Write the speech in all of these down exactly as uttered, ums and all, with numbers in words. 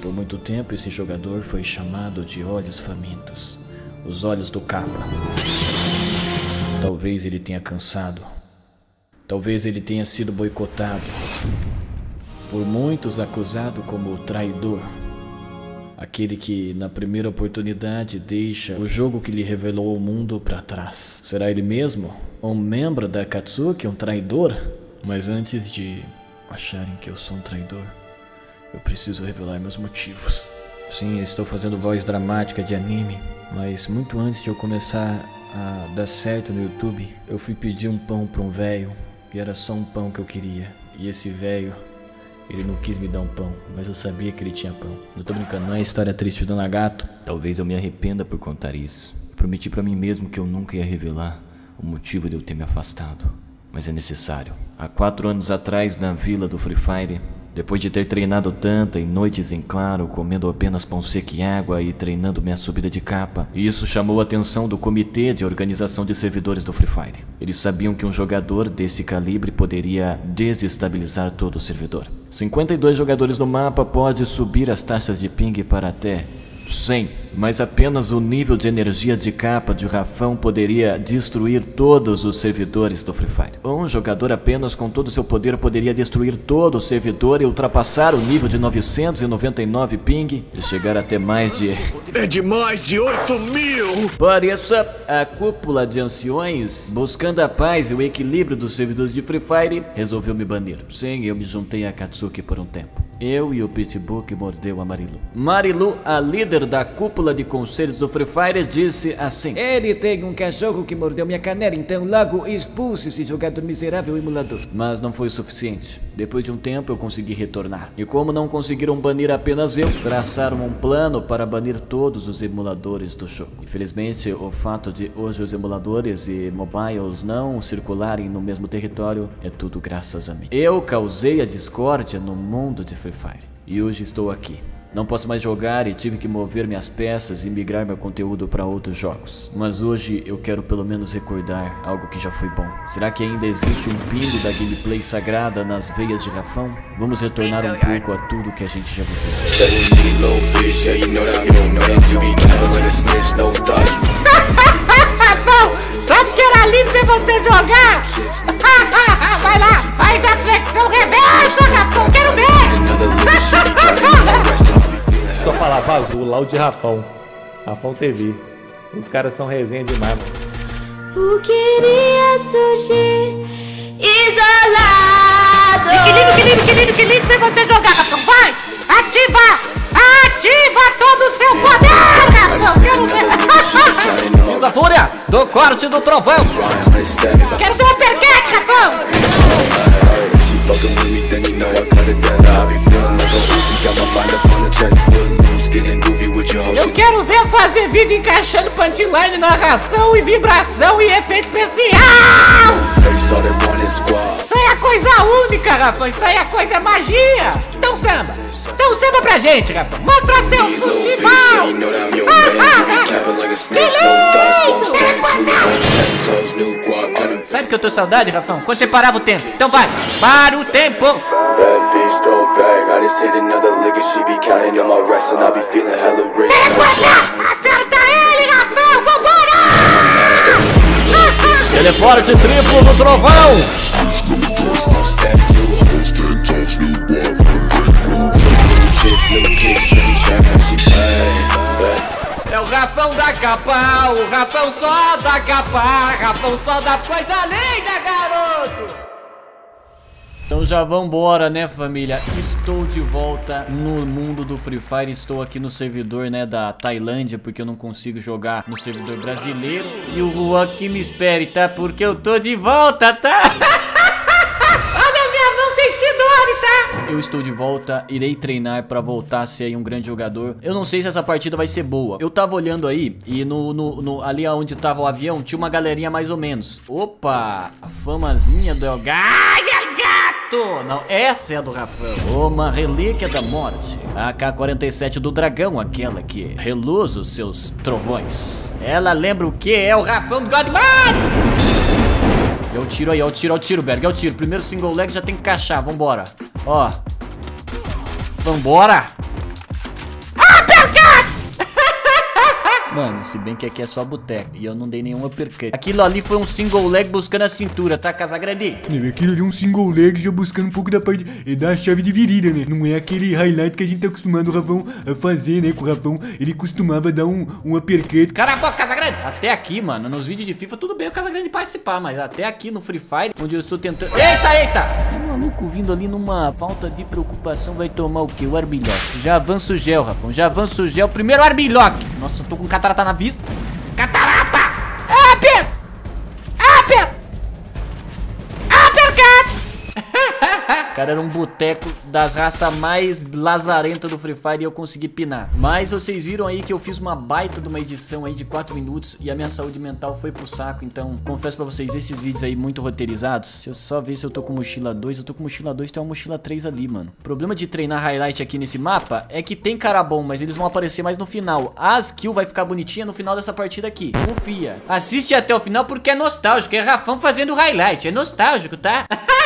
Por muito tempo esse jogador foi chamado de Olhos Famintos, os olhos do Kappa. Talvez ele tenha cansado. Talvez ele tenha sido boicotado. Por muitos acusado como o traidor. Aquele que na primeira oportunidade deixa o jogo que lhe revelou o mundo para trás. Será ele mesmo? Um membro da Akatsuki, um traidor? Mas antes de acharem que eu sou um traidor, eu preciso revelar meus motivos. Sim, eu estou fazendo voz dramática de anime, mas muito antes de eu começar a dar certo no YouTube, eu fui pedir um pão para um velho, e era só um pão que eu queria. E esse velho, ele não quis me dar um pão, mas eu sabia que ele tinha pão. Não tô brincando, não é história triste do Nagato. Talvez eu me arrependa por contar isso. Prometi pra mim mesmo que eu nunca ia revelar o motivo de eu ter me afastado. Mas é necessário. Há quatro anos atrás, na vila do Free Fire, depois de ter treinado tanto em noites em claro, comendo apenas pão seco e água e treinando minha subida de capa, isso chamou a atenção do comitê de organização de servidores do Free Fire. Eles sabiam que um jogador desse calibre poderia desestabilizar todo o servidor. cinquenta e dois jogadores no mapa pode subir as taxas de ping para até cem, mas apenas o nível de energia de capa de Rafão poderia destruir todos os servidores do Free Fire. Um jogador apenas com todo o seu poder poderia destruir todo o servidor e ultrapassar o nível de novecentos e noventa e nove ping e chegar até mais de... É de mais de oito mil! Por isso, a cúpula de anciões, buscando a paz e o equilíbrio dos servidores de Free Fire, resolveu me banir. Sim, eu me juntei a Akatsuki por um tempo. Eu e o Pitbull que mordeu a Marilu. Marilu, a líder da cúpula de conselhos do Free Fire, disse assim: ele tem um cachorro que mordeu minha canela, então logo expulse esse jogador miserável emulador. Mas não foi o suficiente. Depois de um tempo eu consegui retornar. E como não conseguiram banir apenas eu, traçaram um plano para banir todos os emuladores do jogo. Infelizmente, o fato de hoje os emuladores e mobiles não circularem no mesmo território é tudo graças a mim. Eu causei a discórdia no mundo de Free Fire e hoje estou aqui. Não posso mais jogar e tive que mover minhas peças e migrar meu conteúdo para outros jogos. Mas hoje eu quero pelo menos recordar algo que já foi bom. Será que ainda existe um pingo da gameplay sagrada nas veias de Rafão? Vamos retornar um pouco a tudo que a gente já viveu. Sabe que era lindo ver você jogar? Vai lá, faz a flexão reversa, Rafão, quero ver! Só falava azul, lá o de Rafão. Rafão T V. Os caras são resenha demais, mano. O queria surgir isolado. Que lindo, que lindo, que lindo, que lindo ver você jogar, Rafão. Vai, ativa, ativa todo o seu poder, Rafão, quero ver! Sinta a fúria do corte do trovão. Quero ver uma perquete, Rafão! Eu quero ver fazer vídeo encaixando punchline, narração e vibração e efeito especial! Isso aí é coisa única, Rafa, isso aí é coisa magia! Então samba! Então samba pra gente, Rafa! Mostra seu futebol! Sabe que eu tô saudade, Rafão? Quando você parava o tempo. Então vai, para o tempo! Acerta ele, Rafão! Vambora! Teleporte triplo do trovão! É o Rafão da capa, o Rafão só da capa, Rafão só da coisa linda, garoto! Então já vambora, né, família? Estou de volta no mundo do Free Fire. Estou aqui no servidor, né, da Tailândia, porque eu não consigo jogar no servidor brasileiro. E o Juan que me espere, tá? Porque eu tô de volta, tá? Olha minha mão, tem Shidori, tá? Eu estou de volta, irei treinar pra voltar a ser aí um grande jogador. Eu não sei se essa partida vai ser boa. Eu tava olhando aí e no, no, no ali onde tava o avião tinha uma galerinha mais ou menos. Opa, a famazinha do El Gato. Não, essa é a do Rafão. Uma relíquia da morte. A K quarenta e sete do dragão, aquela que reluz os seus trovões. Ela lembra o que? É o Rafão do Godman! É o tiro aí, é o tiro, é o tiro, Berg, é o tiro. Primeiro single leg já tem que encaixar, vambora. Ó. Vambora. Mano, se bem que aqui é só boteco e eu não dei nenhum uppercut. Aquilo ali foi um single leg buscando a cintura, tá, Casagrande? Aquilo ali é um single leg já buscando um pouco da parte é da chave de virida, né? Não é aquele highlight que a gente tá acostumado o Rafão a fazer, né? Com o Rafão, ele costumava dar um, um uppercut. Cala a boca, Casagrande! Até aqui, mano, nos vídeos de FIFA tudo bem o Casagrande participar, mas até aqui no Free Fire, onde eu estou tentando... Eita, eita! O maluco vindo ali numa falta de preocupação vai tomar o quê? O Arbilhock. Já avança o gel, Rafão, já avança o gel. Primeiro o Arbilhock. Nossa, eu tô com catarata na vista. Catarata! Aper! Aper! Apercat! Cara, era um boteco das raças mais lazarentas do Free Fire e eu consegui pinar. Mas vocês viram aí que eu fiz uma baita de uma edição aí de quatro minutos e a minha saúde mental foi pro saco. Então, confesso pra vocês, esses vídeos aí muito roteirizados. Deixa eu só ver se eu tô com mochila dois. Eu tô com mochila dois, tem uma mochila três ali, mano. O problema de treinar highlight aqui nesse mapa é que tem cara bom, mas eles vão aparecer mais no final. As kills vai ficar bonitinha no final dessa partida aqui. Confia. Assiste até o final porque é nostálgico. É Rafão fazendo highlight. É nostálgico, tá?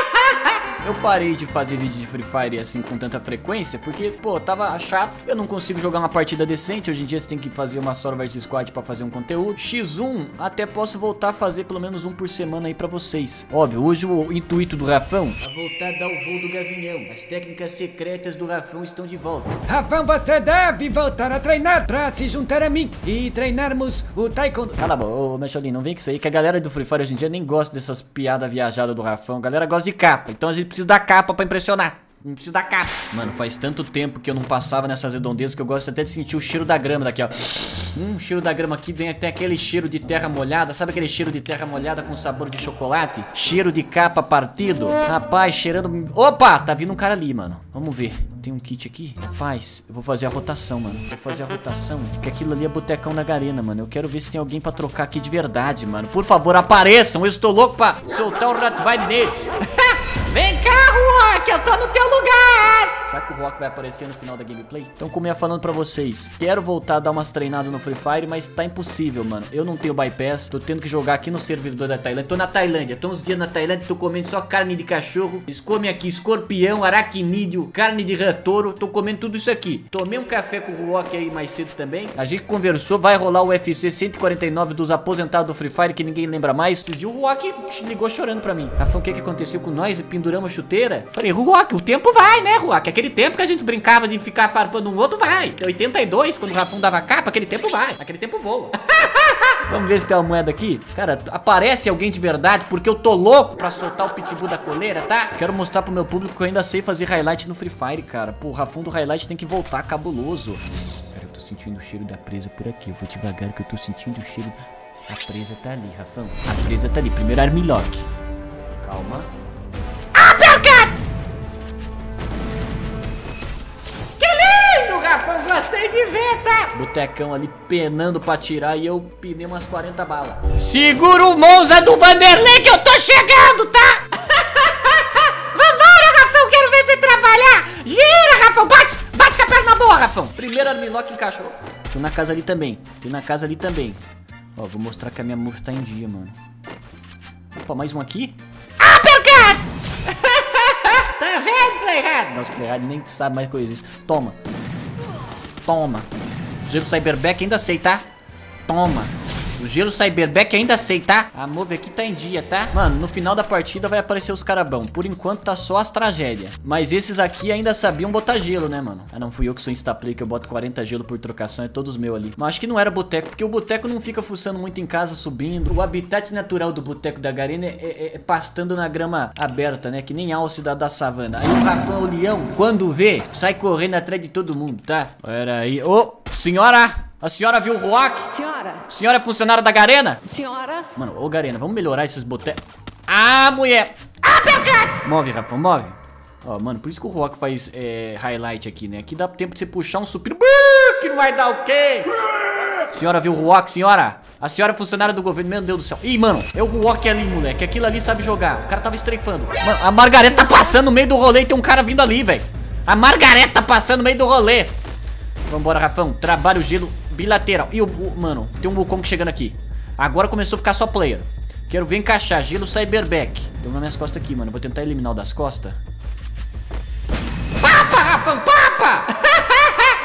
Eu parei de fazer vídeo de Free Fire assim com tanta frequência porque, pô, tava chato. Eu não consigo jogar uma partida decente. Hoje em dia você tem que fazer uma Solo versus Squad pra fazer um conteúdo. X um, até posso voltar a fazer pelo menos um por semana aí pra vocês. Óbvio, hoje o intuito do Rafão é voltar a dar o voo do Gavinhão. As técnicas secretas do Rafão estão de volta. Rafão, você deve voltar a treinar pra se juntar a mim e treinarmos o Taekwondo. Cala a boca, ô Mecholin, não vem com isso aí que a galera do Free Fire hoje em dia nem gosta dessas piadas viajadas do Rafão. A galera gosta de capa, então a gente precisa da capa pra impressionar. Não precisa da capa. Mano, faz tanto tempo que eu não passava nessas redondezas que eu gosto até de sentir o cheiro da grama daqui, ó. Hum, o cheiro da grama aqui tem até aquele cheiro de terra molhada. Sabe aquele cheiro de terra molhada com sabor de chocolate? Cheiro de capa partido. Rapaz, cheirando... Opa, tá vindo um cara ali, mano. Vamos ver. Tem um kit aqui? Rapaz, eu vou fazer a rotação, mano. Vou fazer a rotação. Porque aquilo ali é botecão da Garena, mano. Eu quero ver se tem alguém pra trocar aqui de verdade, mano. Por favor, apareçam. Eu estou louco pra soltar o Rottweiler neles. Vem cá, Rock, eu tô no teu lugar. Será que o Rock vai aparecer no final da gameplay? Então, como eu ia falando pra vocês, quero voltar a dar umas treinadas no Free Fire, mas tá impossível, mano. Eu não tenho bypass, tô tendo que jogar aqui no servidor da Tailândia. Tô na Tailândia, tô uns dias na Tailândia, tô comendo só carne de cachorro. Eles comem aqui escorpião, aracnídeo, carne de ratoro. Tô comendo tudo isso aqui. Tomei um café com o Rock aí mais cedo também. A gente conversou, vai rolar o U F C cento e quarenta e nove dos aposentados do Free Fire, que ninguém lembra mais. E o Rock ligou chorando pra mim. Rafa, o que que aconteceu com nós? Penduramos a chuteira? Falei, Rock, o tempo vai, né, Rock? Aquele tempo que a gente brincava de ficar farpando um outro, vai. oitenta e dois, quando o Rafão dava capa, aquele tempo vai. Aquele tempo voa. Vamos ver se tem uma moeda aqui. Cara, aparece alguém de verdade, porque eu tô louco pra soltar o pitbull da coleira, tá? Quero mostrar pro meu público que eu ainda sei fazer highlight no Free Fire, cara. Pô, o Rafão do highlight tem que voltar cabuloso. Cara, eu tô sentindo o cheiro da presa por aqui. Eu vou devagar que eu tô sentindo o cheiro... A presa tá ali, Rafão. A presa tá ali. Primeiro Armlock. Calma. Uppercut! Rafão, gostei de ver, tá? Botecão ali penando pra tirar e eu pinei umas quarenta balas. Segura o Monza do Vanderlei que eu tô chegando, tá? Vambora, Rafão, quero ver você trabalhar. Gira, Rafão, bate, bate com a perna boa, Rafão. Primeiro Armlock encaixou. Tô na casa ali também, tô na casa ali também. Ó, vou mostrar que a minha move tá em dia, mano. Opa, mais um aqui. Uppercut! Tá vendo, Playhard? Nossa, Playhard nem sabe mais coisas isso. Toma. Toma. O gelo Cyberback ainda sei, tá? Toma. O gelo Cyberback ainda sei, tá? A move aqui tá em dia, tá? Mano, no final da partida vai aparecer os carabão. Por enquanto tá só as tragédias. Mas esses aqui ainda sabiam botar gelo, né, mano? Ah, não, fui eu que sou instaplay, que eu boto quarenta gelo por trocação. É todos meus ali. Mas acho que não era boteco, porque o boteco não fica fuçando muito em casa, subindo. O habitat natural do boteco da Garena é, é, é pastando na grama aberta, né? Que nem alce da, da savana. Aí o Rafão, o leão, quando vê, sai correndo atrás de todo mundo, tá? Pera aí. Ô, senhora! A senhora viu o Rock? Senhora. Senhora é funcionária da Garena? Senhora. Mano, ô Garena, vamos melhorar esses botecos. Ah, mulher. Uppercut! Move, Rafa, move. Ó, mano, por isso que o Rock faz é, highlight aqui, né? Aqui dá tempo de você puxar um supino. Que não vai dar o quê? Senhora viu o Rock, senhora? A senhora é funcionária do governo, meu Deus do céu. Ih, mano, é o Rock ali, moleque. Aquilo ali sabe jogar. O cara tava estreifando. Mano, a Margareta tá passando no meio do rolê e tem um cara vindo ali, velho. A Margareta tá passando no meio do rolê. Vambora, Rafão. Trabalho o gelo bilateral. E o, o... Mano, tem um Wukong chegando aqui. Agora começou a ficar só player. Quero ver encaixar. Gelo Cyberback. Tem um nas minhas costas aqui, mano. Vou tentar eliminar o das costas. Papa, Rafão, papa!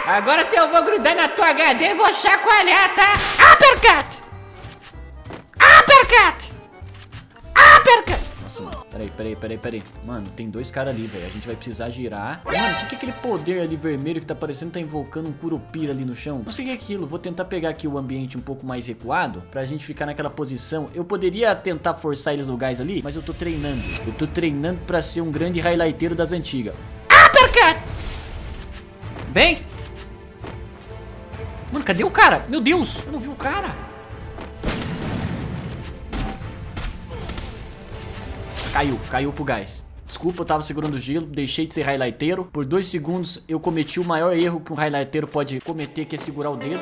Agora se eu vou grudar na tua H D, eu vou chacoalhar, tá? Uppercut! Uppercut! Uppercut! Nossa, mano, peraí, peraí, peraí, peraí. Mano, tem dois caras ali, velho. A gente vai precisar girar. Mano, o que, que é aquele poder ali vermelho que tá parecendo tá invocando um curupira ali no chão? Não sei o que é aquilo. Vou tentar pegar aqui o ambiente um pouco mais recuado pra gente ficar naquela posição. Eu poderia tentar forçar eles no gás ali, mas eu tô treinando. Eu tô treinando pra ser um grande highlighteiro das antigas. Uppercut! Vem! Mano, cadê o cara? Meu Deus, eu não vi o cara. Caiu, caiu pro gás. Desculpa, eu tava segurando o gelo, deixei de ser highlighteiro. Por dois segundos eu cometi o maior erro que um highlighteiro pode cometer, que é segurar o dedo.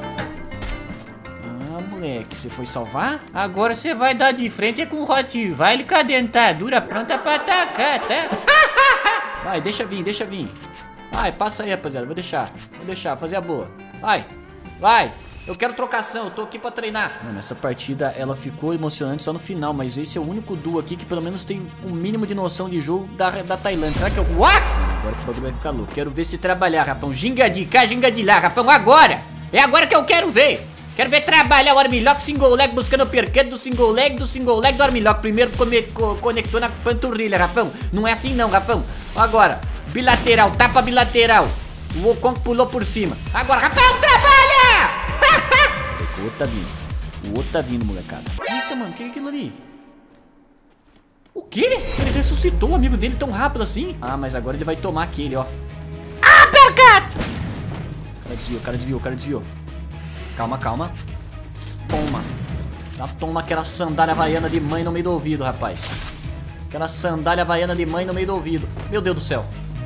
Ah, moleque, você foi salvar? Agora você vai dar de frente com o Rottweiler com a dentadura pronta pra atacar, tá? Vai, deixa vir, deixa vir. Vai, passa aí, rapaziada, vou deixar. Vou deixar, fazer a boa. Vai, vai. Eu quero trocação, eu tô aqui pra treinar. Mano, essa partida, ela ficou emocionante só no final, mas esse é o único duo aqui que pelo menos tem um mínimo de noção de jogo da, da Tailândia. Será que eu... What? Agora que o bagulho vai ficar louco. Quero ver se trabalhar, Rafão. Ginga de cá, ginga de lá, Rafão, agora. É agora que eu quero ver. Quero ver trabalhar o armlock, single leg, buscando o perquê do single leg, do single leg do armlock. Primeiro come, co, conectou na panturrilha, Rafão. Não é assim não, Rafão. Agora, bilateral, tapa bilateral. O Wukong pulou por cima. Agora, Rafão, trabalha! O outro tá vindo. O outro tá vindo, molecada. Eita, mano, o que é aquilo ali? O quê? Ele ressuscitou o amigo dele tão rápido assim? Ah, mas agora ele vai tomar aquele, ó. Uppercut! O cara desviou, o cara desviou, o cara desviou. Calma, calma. Toma. Já toma aquela sandália havaiana de mãe no meio do ouvido, rapaz. Aquela sandália havaiana de mãe no meio do ouvido. Meu Deus do céu.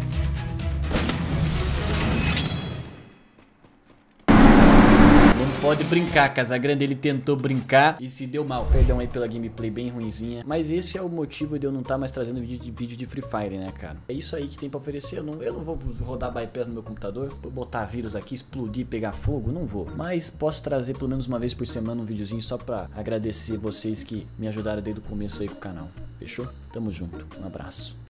Pode brincar, Casagrande, ele tentou brincar e se deu mal. Perdão aí pela gameplay bem ruinzinha, mas esse é o motivo de eu não estar mais trazendo vídeo de, vídeo de Free Fire, né, cara? É isso aí que tem pra oferecer. Eu não, eu não vou rodar bypass no meu computador, vou botar vírus aqui, explodir, pegar fogo, não vou. Mas posso trazer pelo menos uma vez por semana um videozinho só pra agradecer vocês que me ajudaram desde o começo aí com o canal. Fechou? Tamo junto. Um abraço.